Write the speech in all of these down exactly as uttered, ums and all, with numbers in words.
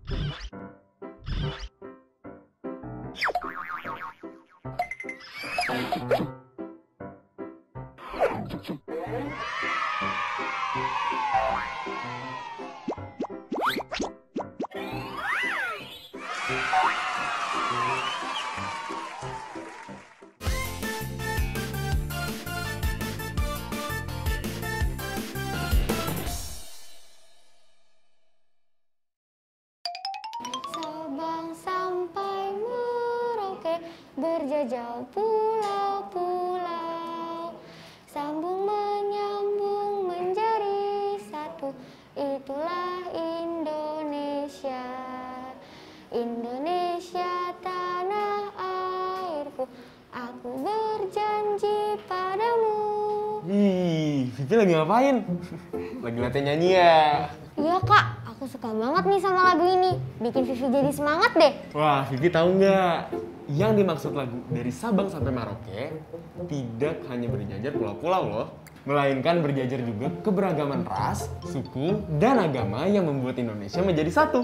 Sabang sampai Merauke, berjajal pulau-pulau, sambung menyambung menjadi satu, itulah Indonesia. Indonesia tanah airku, aku berjanji padamu. Wih, Vivi lagi ngapain? Lagi latihan nyanyi ya? Iya kak, aku suka banget nih sama lagu ini. Bikin Vivi jadi semangat deh. Wah, Vivi tahu nggak? Yang dimaksud lagu dari Sabang sampai Merauke tidak hanya berjajar pulau-pulau loh, melainkan berjajar juga keberagaman ras, suku, dan agama yang membuat Indonesia menjadi satu.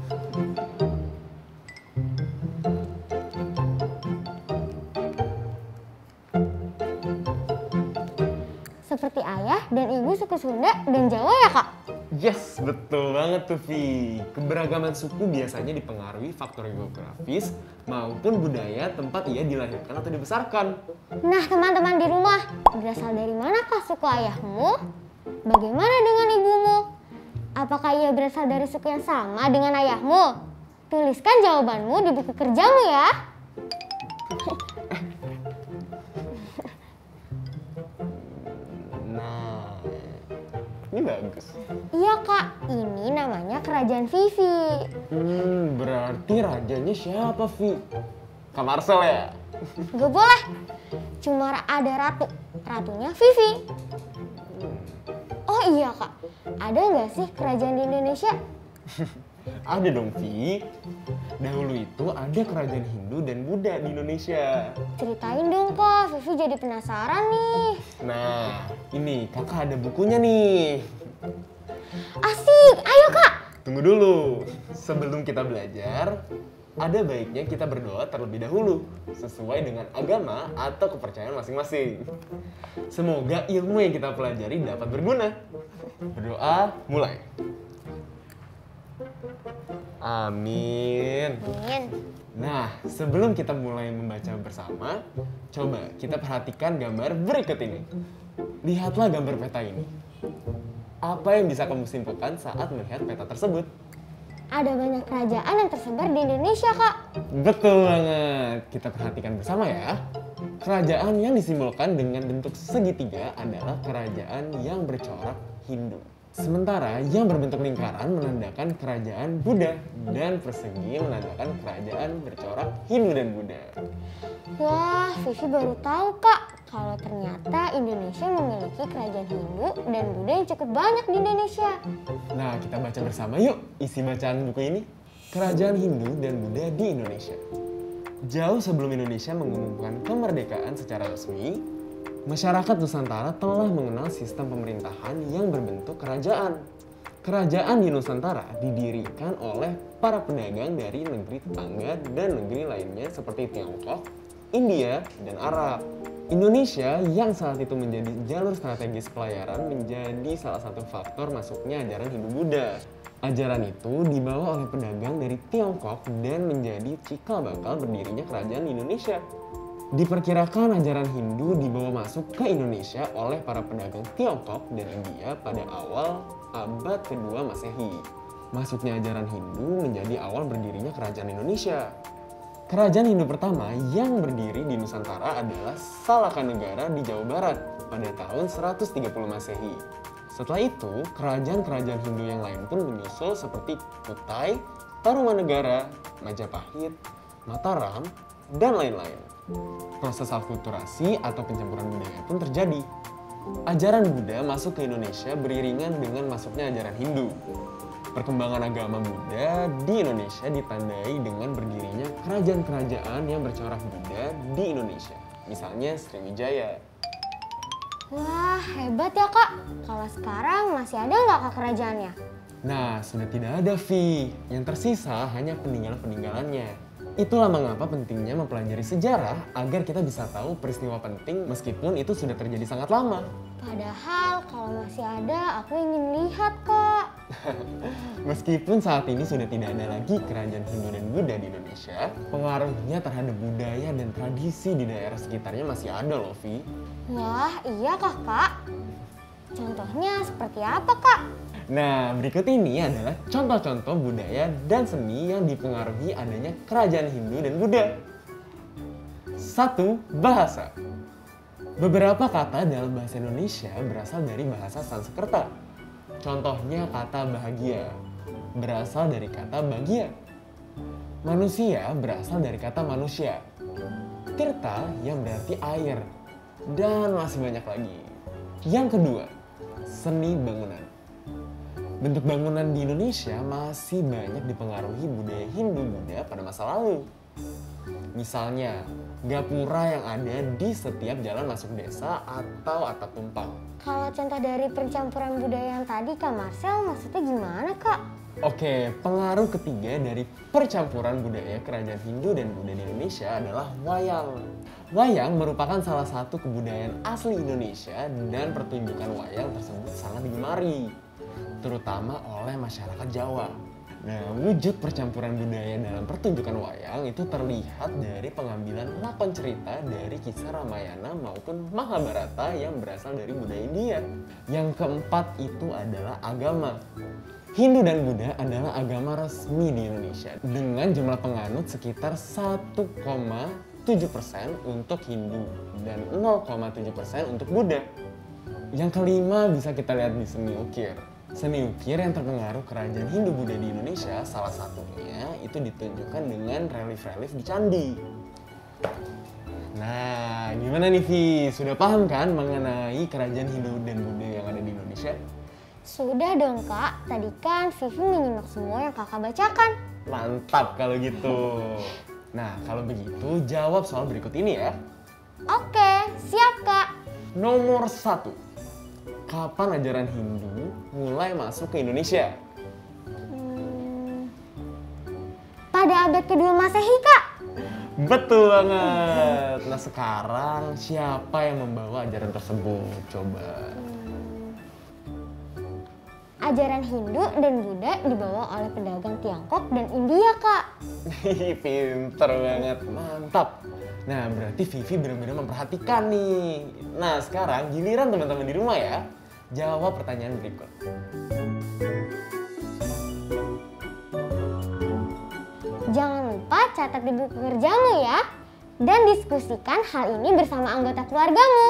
Seperti ayah dan ibu suku Sunda dan Jawa ya kak? Yes, betul banget tuh Vi. Keberagaman suku biasanya dipengaruhi faktor geografis maupun budaya tempat ia dilahirkan atau dibesarkan. Nah teman-teman di rumah, berasal dari manakah suku ayahmu? Bagaimana dengan ibumu? Apakah ia berasal dari suku yang sama dengan ayahmu? Tuliskan jawabanmu di buku kerjamu ya. Nah, ini bagus. Iya kak, ini namanya Kerajaan Vivi. Hmm, berarti rajanya siapa Vi? Kak Marcel ya? Gak boleh, cuma ada ratu, ratunya Vivi. Oh iya kak, ada nggak sih kerajaan di Indonesia? Ada dong Vi. Dahulu itu ada kerajaan Hindu dan Buddha di Indonesia. Ceritain dong kak, Vivi jadi penasaran nih. Nah, ini kakak ada bukunya nih. Asik, ayo kak. Tunggu dulu, sebelum kita belajar, ada baiknya kita berdoa terlebih dahulu, sesuai dengan agama atau kepercayaan masing-masing. Semoga ilmu yang kita pelajari dapat berguna. Berdoa, mulai. Amin. Amin. Nah, sebelum kita mulai membaca bersama, coba kita perhatikan gambar berikut ini. Lihatlah gambar peta ini. Apa yang bisa kamu simpulkan saat melihat peta tersebut? Ada banyak kerajaan yang tersebar di Indonesia kak. Betul banget. Kita perhatikan bersama ya. Kerajaan yang disimbolkan dengan bentuk segitiga adalah kerajaan yang bercorak Hindu. Sementara yang berbentuk lingkaran menandakan kerajaan Buddha dan persegi menandakan kerajaan bercorak Hindu dan Buddha. Wah, Vivi baru tahu kak, kalau ternyata Indonesia memiliki kerajaan Hindu dan Buddha yang cukup banyak di Indonesia. Nah, kita baca bersama yuk isi bacaan buku ini. Kerajaan Hindu dan Buddha di Indonesia. Jauh sebelum Indonesia mengumumkan kemerdekaan secara resmi, masyarakat Nusantara telah mengenal sistem pemerintahan yang berbentuk kerajaan. Kerajaan di Nusantara didirikan oleh para pedagang dari negeri tetangga dan negeri lainnya seperti Tiongkok, India, dan Arab. Indonesia yang saat itu menjadi jalur strategis pelayaran menjadi salah satu faktor masuknya ajaran Hindu-Buddha. Ajaran itu dibawa oleh pedagang dari Tiongkok dan menjadi cikal bakal berdirinya kerajaan Indonesia. Diperkirakan ajaran Hindu dibawa masuk ke Indonesia oleh para pedagang Tiongkok dan India pada awal abad kedua Masehi. Masuknya ajaran Hindu menjadi awal berdirinya kerajaan Indonesia. Kerajaan Hindu pertama yang berdiri di Nusantara adalah Salakanegara di Jawa Barat pada tahun seratus tiga puluh Masehi. Setelah itu, kerajaan-kerajaan Hindu yang lain pun menyusul seperti Kutai, Tarumanegara, Majapahit, Mataram, dan lain-lain. Proses akulturasi atau pencampuran budaya pun terjadi. Ajaran Buddha masuk ke Indonesia beriringan dengan masuknya ajaran Hindu. Perkembangan agama Buddha di Indonesia ditandai dengan berdirinya kerajaan-kerajaan yang bercorak Buddha di Indonesia. Misalnya Sriwijaya. Wah, hebat ya kak. Kalau sekarang masih ada nggak kak kerajaannya? Nah, sudah tidak ada Vi. Yang tersisa hanya peninggalan-peninggalannya. Itulah mengapa pentingnya mempelajari sejarah agar kita bisa tahu peristiwa penting meskipun itu sudah terjadi sangat lama. Padahal kalau masih ada, aku ingin lihat, Kak. Meskipun saat ini sudah tidak ada lagi kerajaan Hindu dan Buddha di Indonesia, pengaruhnya terhadap budaya dan tradisi di daerah sekitarnya masih ada loh, Vi. Wah, iya kah, Kak? Contohnya seperti apa, Kak? Nah, berikut ini adalah contoh-contoh budaya dan seni yang dipengaruhi adanya kerajaan Hindu dan Buddha. Satu, bahasa. Beberapa kata dalam bahasa Indonesia berasal dari bahasa Sanskerta. Contohnya kata bahagia, berasal dari kata bagia. Manusia berasal dari kata manusia. Tirta yang berarti air. Dan masih banyak lagi. Yang kedua, seni bangunan. Bentuk bangunan di Indonesia masih banyak dipengaruhi budaya Hindu-Buddha pada masa lalu. Misalnya, gapura yang ada di setiap jalan masuk desa atau atap tumpang. Kalau contoh dari percampuran budaya yang tadi, Kak Marcel, maksudnya gimana, Kak? Oke, pengaruh ketiga dari percampuran budaya kerajaan Hindu dan Buddha di Indonesia adalah wayang. Wayang merupakan salah satu kebudayaan asli Indonesia dan pertunjukan wayang tersebut sangat digemari, terutama oleh masyarakat Jawa. Nah, wujud percampuran budaya dalam pertunjukan wayang itu terlihat dari pengambilan lakon cerita dari kisah Ramayana maupun Mahabharata yang berasal dari budaya India. Yang keempat itu adalah agama. Hindu dan Buddha adalah agama resmi di Indonesia dengan jumlah penganut sekitar satu koma tujuh persen untuk Hindu dan nol koma tujuh persen untuk Buddha. Yang kelima bisa kita lihat di seni ukir. Seni ukir yang terpengaruh kerajaan Hindu-Buddha di Indonesia salah satunya itu ditunjukkan dengan relief-relief di candi. Nah, gimana nih Vi? Sudah paham kan mengenai kerajaan Hindu dan Buddha yang ada di Indonesia? Sudah dong, Kak. Tadi kan Vivi menyimak semua yang Kakak bacakan. Mantap kalau gitu. Nah, kalau begitu jawab soal berikut ini ya. Oke, siap, Kak. Nomor satu. Kapan ajaran Hindu mulai masuk ke Indonesia? Hmm, pada abad kedua Masehi, Kak. Betul banget. Nah, sekarang siapa yang membawa ajaran tersebut? Coba. Ajaran Hindu dan Buddha dibawa oleh pedagang Tiongkok dan India, Kak. Pinter banget, mantap. Nah, berarti Vivi benar-benar memperhatikan nih. Nah, sekarang giliran teman-teman di rumah ya. Jawab pertanyaan berikut. Jangan lupa catat di buku kerjamu ya. Dan diskusikan hal ini bersama anggota keluargamu.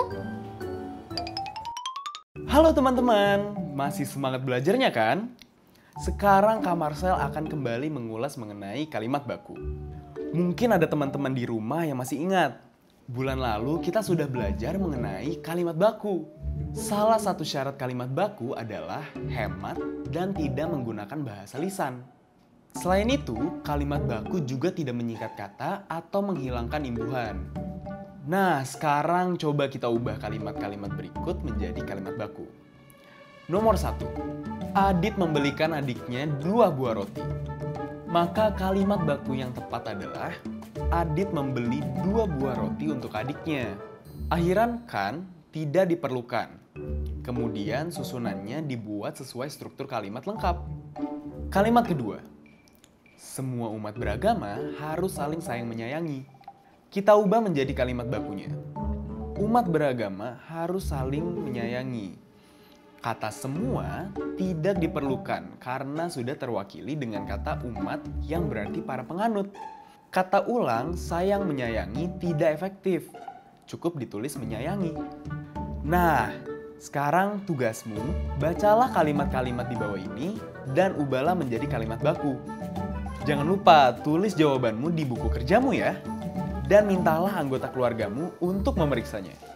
Halo teman-teman, masih semangat belajarnya kan? Sekarang Kak Marcel akan kembali mengulas mengenai kalimat baku. Mungkin ada teman-teman di rumah yang masih ingat. Bulan lalu kita sudah belajar mengenai kalimat baku. Salah satu syarat kalimat baku adalah hemat dan tidak menggunakan bahasa lisan. Selain itu, kalimat baku juga tidak menyikat kata atau menghilangkan imbuhan. Nah, sekarang coba kita ubah kalimat-kalimat berikut menjadi kalimat baku. Nomor satu, Adit membelikan adiknya dua buah roti. Maka kalimat baku yang tepat adalah Adit membeli dua buah roti untuk adiknya. Akhiran kan tidak diperlukan. Kemudian susunannya dibuat sesuai struktur kalimat lengkap. Kalimat kedua, semua umat beragama harus saling sayang menyayangi. Kita ubah menjadi kalimat bakunya. Umat beragama harus saling menyayangi. Kata semua tidak diperlukan karena sudah terwakili dengan kata umat yang berarti para penganut. Kata ulang sayang menyayangi tidak efektif. Cukup ditulis menyayangi. Nah, sekarang tugasmu bacalah kalimat-kalimat di bawah ini dan ubahlah menjadi kalimat baku. Jangan lupa tulis jawabanmu di buku kerjamu ya. Dan mintalah anggota keluargamu untuk memeriksanya.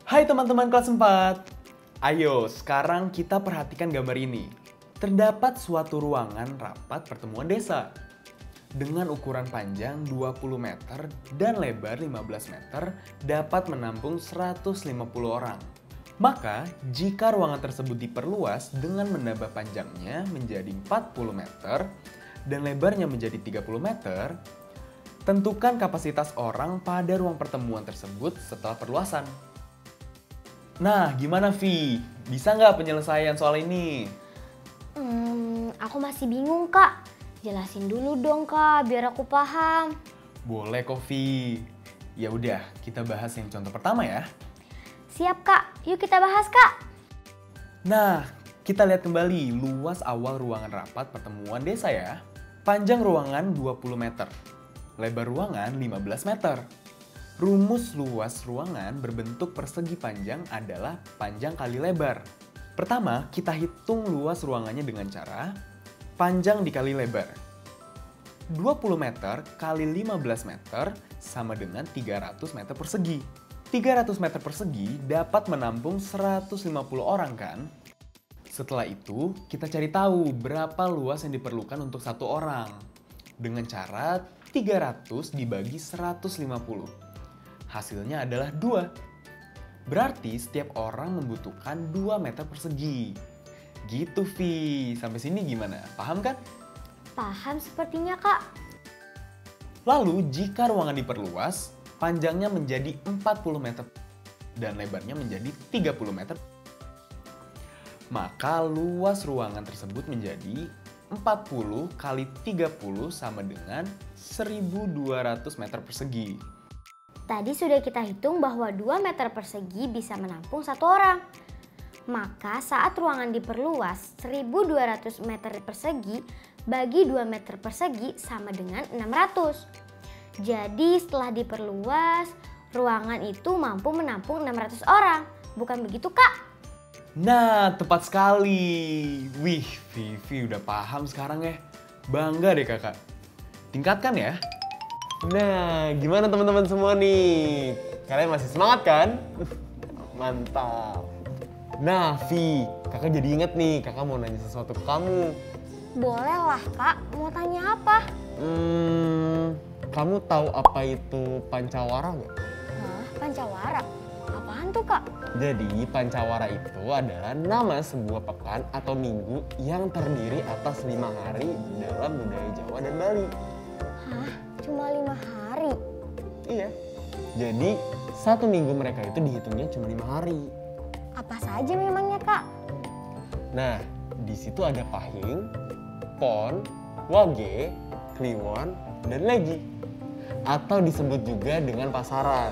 Hai teman-teman kelas empat. Ayo, sekarang kita perhatikan gambar ini. Terdapat suatu ruangan rapat pertemuan desa. Dengan ukuran panjang dua puluh meter dan lebar lima belas meter dapat menampung seratus lima puluh orang. Maka, jika ruangan tersebut diperluas dengan menambah panjangnya menjadi empat puluh meter dan lebarnya menjadi tiga puluh meter, tentukan kapasitas orang pada ruang pertemuan tersebut setelah perluasan. Nah, gimana Vi? Bisa nggak penyelesaian soal ini? Hmm, aku masih bingung kak. Jelasin dulu dong kak, biar aku paham. Boleh kok Vi. Ya udah, kita bahas yang contoh pertama ya. Siap kak, yuk kita bahas kak. Nah, kita lihat kembali luas awal ruangan rapat pertemuan desa ya. Panjang ruangan dua puluh meter, lebar ruangan lima belas meter. Rumus luas ruangan berbentuk persegi panjang adalah panjang kali lebar. Pertama, kita hitung luas ruangannya dengan cara panjang dikali lebar. dua puluh meter kali lima belas meter sama dengan tiga ratus meter persegi. tiga ratus meter persegi dapat menampung seratus lima puluh orang kan? Setelah itu, kita cari tahu berapa luas yang diperlukan untuk satu orang. Dengan cara tiga ratus dibagi seratus lima puluh. Hasilnya adalah dua. Berarti setiap orang membutuhkan dua meter persegi. Gitu Vi, sampai sini gimana? Paham kan? Paham sepertinya kak. Lalu jika ruangan diperluas, panjangnya menjadi empat puluh meter dan lebarnya menjadi tiga puluh meter. Maka luas ruangan tersebut menjadi empat puluh kali tiga puluh sama dengan seribu dua ratus meter persegi. Tadi sudah kita hitung bahwa dua meter persegi bisa menampung satu orang. Maka saat ruangan diperluas seribu dua ratus meter persegi bagi dua meter persegi sama dengan enam ratus. Jadi setelah diperluas, ruangan itu mampu menampung enam ratus orang. Bukan begitu kak? Nah, tepat sekali. Wih, Vivi udah paham sekarang ya. Bangga deh kakak. Tingkatkan ya. Nah, gimana teman-teman semua nih? Kalian masih semangat kan? Mantap. Nah, Vi, kakak jadi inget nih, kakak mau nanya sesuatu ke kamu. Boleh lah kak, mau tanya apa? Hmm, kamu tahu apa itu Pancawara nggak? Hah, Pancawara? Apaan tuh kak? Jadi, Pancawara itu adalah nama sebuah pekan atau minggu yang terdiri atas lima hari dalam budaya Jawa dan Bali. Hah, cuma lima hari? Iya. Jadi, satu minggu mereka itu dihitungnya cuma lima hari. Apa saja memangnya kak? Nah, di situ ada Pahing, Pon, Wage, Kliwon, dan Legi. Atau disebut juga dengan pasaran.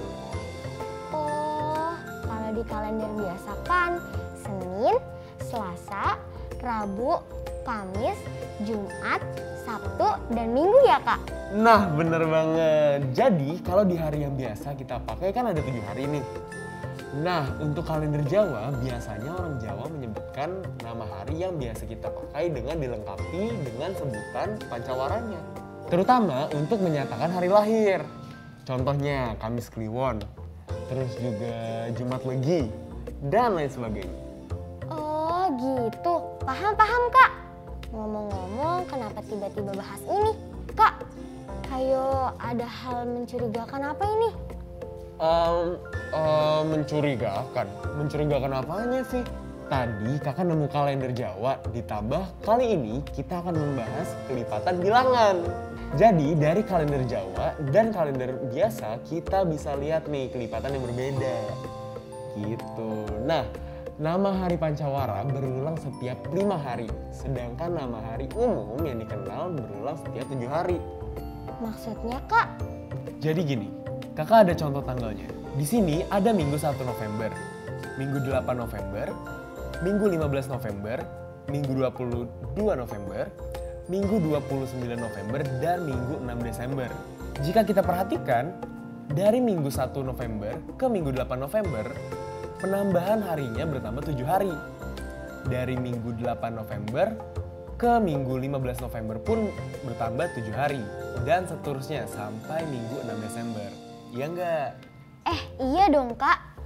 Oh, kalau di kalender biasa kan Senin, Selasa, Rabu, Kamis, Jumat, Sabtu, dan Minggu ya kak? Nah, bener banget. Jadi, kalau di hari yang biasa kita pakai kan ada tujuh hari nih. Nah, untuk kalender Jawa, biasanya orang Jawa menyebutkan nama hari yang biasa kita pakai dengan dilengkapi dengan sebutan pancawaranya. Terutama untuk menyatakan hari lahir. Contohnya Kamis Kliwon, terus juga Jumat Legi, dan lain sebagainya. Oh gitu, paham-paham kak. Ngomong-ngomong, kenapa tiba-tiba bahas ini? Kak, ayo ada hal mencurigakan apa ini? Um, um, mencurigakan? Mencurigakan apanya sih? Tadi kakak nemu kalender Jawa, ditambah kali ini kita akan membahas kelipatan bilangan. Jadi dari kalender Jawa dan kalender biasa kita bisa lihat nih kelipatan yang berbeda. Gitu. Nah, nama hari Pancawara berulang setiap lima hari, sedangkan nama hari umum yang dikenal berulang setiap tujuh hari. Maksudnya kak? Jadi gini, kakak ada contoh tanggalnya. Di sini ada Minggu satu November, Minggu delapan November, Minggu lima belas November, Minggu dua puluh dua November, Minggu dua puluh sembilan November, dan Minggu enam Desember. Jika kita perhatikan, dari Minggu satu November ke Minggu delapan November, penambahan harinya bertambah tujuh hari. Dari Minggu delapan November ke Minggu lima belas November pun bertambah tujuh hari. Dan seterusnya sampai Minggu enam Desember. Iya enggak? Eh iya dong kak,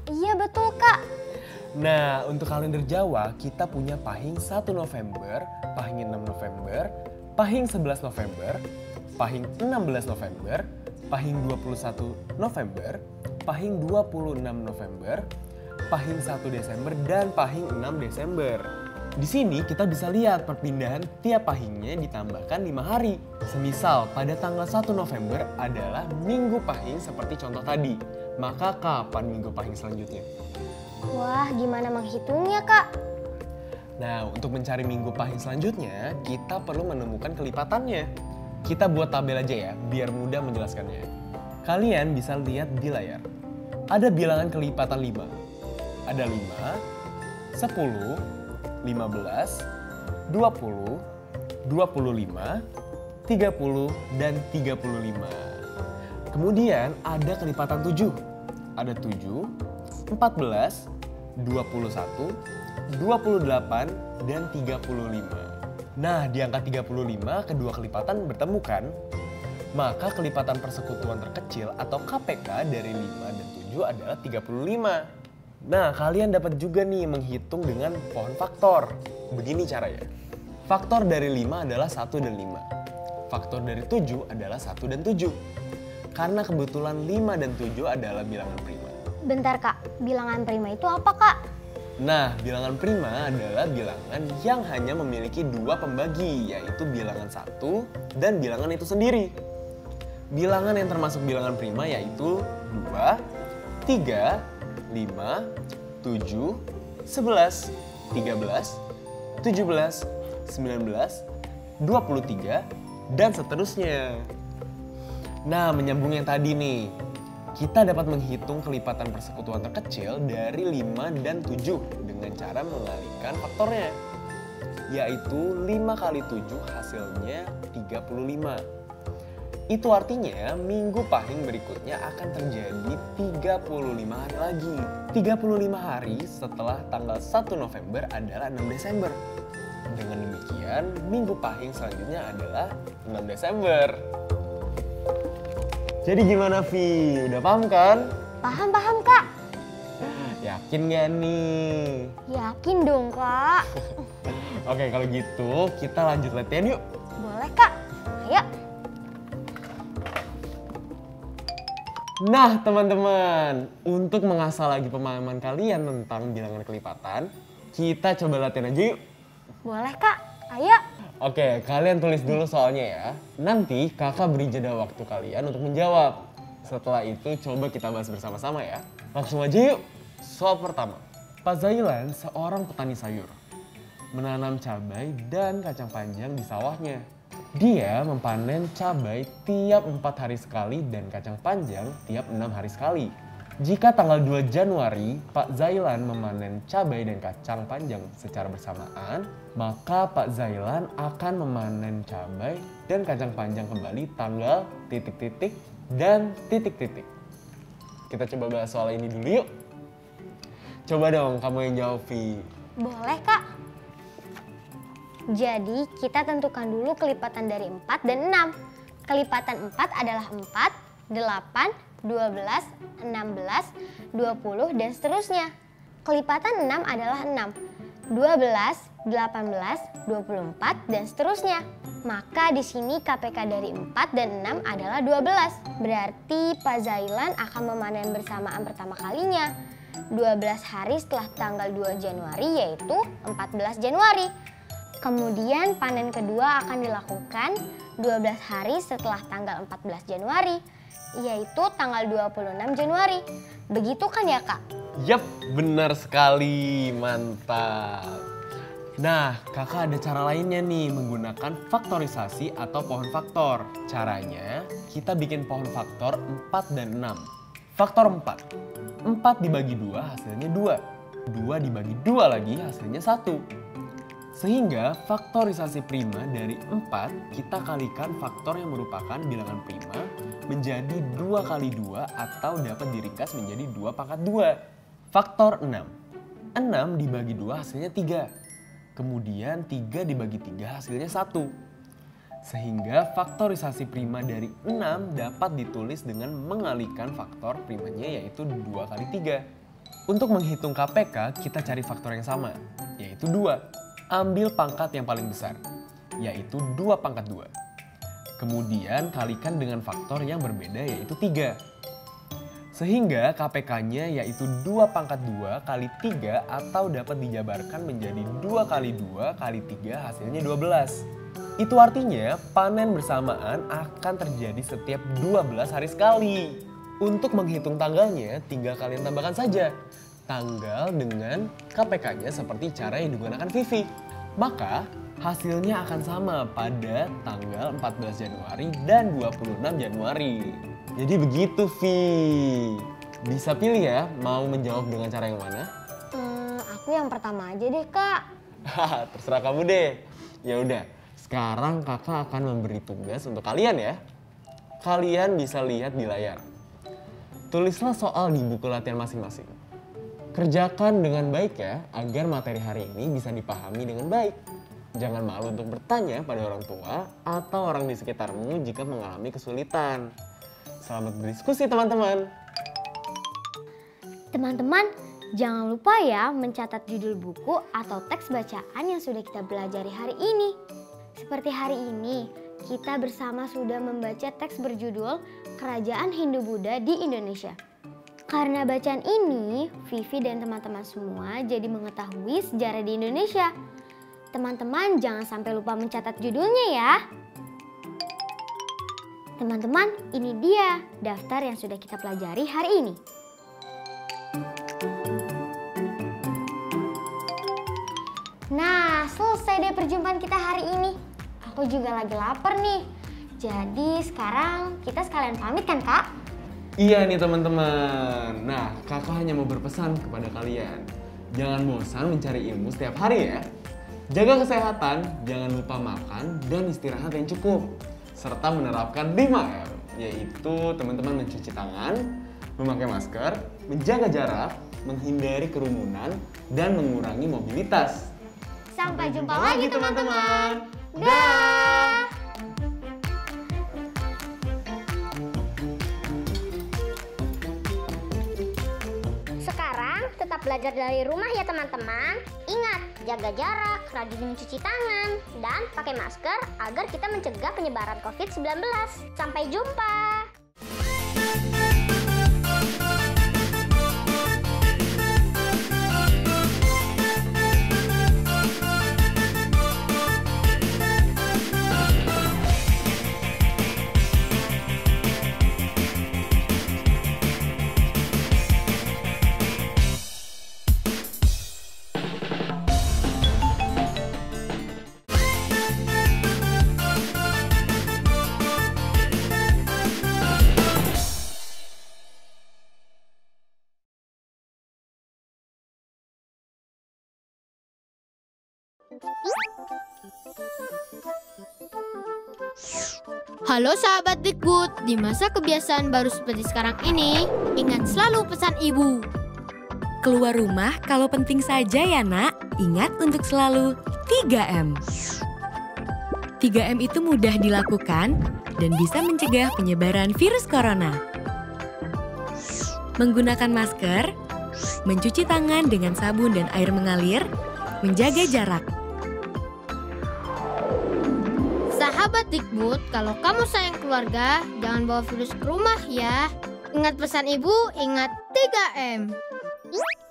Iya betul Kak. Nah, untuk kalender Jawa kita punya Pahing satu November, Pahing enam November, Pahing sebelas November, Pahing enam belas November, Pahing dua puluh satu November, Pahing dua puluh enam November, Pahing satu Desember, dan Pahing enam Desember. Di sini kita bisa lihat perpindahan tiap pahingnya ditambahkan lima hari. Semisal pada tanggal satu November adalah Minggu Pahing seperti contoh tadi. Maka kapan Minggu Pahing selanjutnya? Wah, gimana menghitungnya Kak? Nah, untuk mencari Minggu Pahing selanjutnya, kita perlu menemukan kelipatannya. Kita buat tabel aja ya, biar mudah menjelaskannya. Kalian bisa lihat di layar. Ada bilangan kelipatan lima. Ada lima, sepuluh, lima belas, dua puluh, dua puluh lima, tiga puluh, dan tiga puluh lima. Kemudian ada kelipatan tujuh. Ada tujuh, empat belas, dua puluh satu, dua puluh delapan, dan tiga puluh lima. Nah, di angka tiga puluh lima kedua kelipatan bertemu kan? Maka kelipatan persekutuan terkecil atau K P K dari lima dan tujuh adalah tiga puluh lima. Nah, kalian dapat juga nih menghitung dengan pohon faktor. Begini caranya. Faktor dari lima adalah satu dan lima. Faktor dari tujuh adalah satu dan tujuh. Karena kebetulan lima dan tujuh adalah bilangan prima. Bentar Kak, bilangan prima itu apa Kak? Nah, bilangan prima adalah bilangan yang hanya memiliki dua pembagi, yaitu bilangan satu dan bilangan itu sendiri. Bilangan yang termasuk bilangan prima yaitu dua, tiga, lima, tujuh, sebelas, tiga belas, tujuh belas, sembilan belas, dua puluh tiga, dan seterusnya. Nah, menyambung yang tadi nih. Kita dapat menghitung kelipatan persekutuan terkecil dari lima dan tujuh dengan cara mengalihkan faktornya. Yaitu lima kali tujuh hasilnya tiga puluh lima. Itu artinya Minggu Pahing berikutnya akan terjadi tiga puluh lima hari lagi. tiga puluh lima hari setelah tanggal satu November adalah enam Desember. Dengan demikian, Minggu Pahing selanjutnya adalah enam Desember. Jadi gimana Vi? Udah paham kan? Paham-paham Kak? Yakin gak nih? Yakin dong Kak. Oke, kalau gitu kita lanjut latihan yuk. Boleh Kak, ayo. Nah teman-teman, untuk mengasah lagi pemahaman kalian tentang bilangan kelipatan, kita coba latihan aja yuk. Boleh Kak, ayo. Oke, kalian tulis dulu soalnya ya. Nanti kakak beri jeda waktu kalian untuk menjawab. Setelah itu coba kita bahas bersama-sama ya. Langsung aja yuk. Soal pertama. Pak Zailan seorang petani sayur. Menanam cabai dan kacang panjang di sawahnya. Dia memanen cabai tiap empat hari sekali dan kacang panjang tiap enam hari sekali. Jika tanggal dua Januari Pak Zailan memanen cabai dan kacang panjang secara bersamaan, maka Pak Zailan akan memanen cabai dan kacang panjang kembali tanggal titik-titik dan titik-titik. Kita coba bahas soal ini dulu yuk. Coba dong kamu yang jawab, Vi. Boleh Kak. Jadi kita tentukan dulu kelipatan dari empat dan enam. Kelipatan empat adalah empat, delapan, dua belas, enam belas, dua puluh, dan seterusnya. Kelipatan enam adalah enam, dua belas, delapan belas, dua puluh empat, dan seterusnya. Maka di sini K P K dari empat dan enam adalah dua belas. Berarti Pak Zailan akan memanen bersamaan pertama kalinya. dua belas hari setelah tanggal dua Januari yaitu empat belas Januari. Kemudian panen kedua akan dilakukan dua belas hari setelah tanggal empat belas Januari, yaitu tanggal dua puluh enam Januari. Begitu kan ya Kak? Yap, benar sekali. Mantap. Nah, kakak ada cara lainnya nih menggunakan faktorisasi atau pohon faktor. Caranya, kita bikin pohon faktor empat dan enam. Faktor empat. empat dibagi dua hasilnya dua. dua dibagi dua lagi hasilnya satu. Sehingga faktorisasi prima dari empat kita kalikan faktor yang merupakan bilangan prima menjadi dua kali dua atau dapat diringkas menjadi dua pangkat dua. Faktor enam. enam dibagi dua hasilnya tiga. Kemudian tiga dibagi tiga hasilnya satu. Sehingga faktorisasi prima dari enam dapat ditulis dengan mengalihkan faktor primanya yaitu dua kali tiga. Untuk menghitung K P K, kita cari faktor yang sama, yaitu dua. Ambil pangkat yang paling besar, yaitu dua pangkat dua. Kemudian kalikan dengan faktor yang berbeda, yaitu tiga. Sehingga K P K-nya yaitu dua pangkat dua kali tiga atau dapat dijabarkan menjadi dua kali dua kali tiga hasilnya dua belas. Itu artinya panen bersamaan akan terjadi setiap dua belas hari sekali. Untuk menghitung tanggalnya tinggal kalian tambahkan saja tanggal dengan K P K-nya seperti cara yang digunakan Vivi. Maka hasilnya akan sama pada tanggal empat belas Januari dan dua puluh enam Januari. Jadi begitu, Vi. Bisa pilih ya, mau menjawab dengan cara yang mana? Hmm, aku yang pertama aja deh, Kak. Haha, terserah kamu deh. Ya udah, sekarang kakak akan memberi tugas untuk kalian ya. Kalian bisa lihat di layar. Tulislah soal di buku latihan masing-masing. Kerjakan dengan baik ya, agar materi hari ini bisa dipahami dengan baik. Jangan malu untuk bertanya pada orang tua atau orang di sekitarmu jika mengalami kesulitan. Selamat berdiskusi teman-teman. Teman-teman, jangan lupa ya mencatat judul buku atau teks bacaan yang sudah kita pelajari hari ini. Seperti hari ini, kita bersama sudah membaca teks berjudul Kerajaan Hindu-Buddha di Indonesia. Karena bacaan ini, Vivi dan teman-teman semua jadi mengetahui sejarah di Indonesia. Teman-teman jangan sampai lupa mencatat judulnya ya. Teman-teman, ini dia daftar yang sudah kita pelajari hari ini. Nah, selesai deh perjumpaan kita hari ini. Aku juga lagi lapar nih. Jadi sekarang kita sekalian pamit kan, Kak? Iya nih teman-teman. Nah, kakak hanya mau berpesan kepada kalian. Jangan bosan mencari ilmu setiap hari ya. Jaga kesehatan, jangan lupa makan dan istirahat yang cukup. Serta menerapkan lima M, yaitu teman-teman mencuci tangan, memakai masker, menjaga jarak, menghindari kerumunan, dan mengurangi mobilitas. Sampai jumpa lagi teman-teman. Dah. Sekarang tetap belajar dari rumah ya teman-teman. Ingat, jaga jarak, rajin mencuci tangan, dan pakai masker agar kita mencegah penyebaran covid sembilan belas. Sampai jumpa. Halo sahabat Dikbud, di masa kebiasaan baru seperti sekarang ini, ingat selalu pesan ibu. Keluar rumah kalau penting saja ya nak, ingat untuk selalu tiga M. tiga M itu mudah dilakukan dan bisa mencegah penyebaran virus corona. Menggunakan masker, mencuci tangan dengan sabun dan air mengalir, menjaga jarak. Sahabat Dikbud, kalau kamu sayang keluarga, jangan bawa virus ke rumah ya. Ingat pesan ibu, ingat tiga M.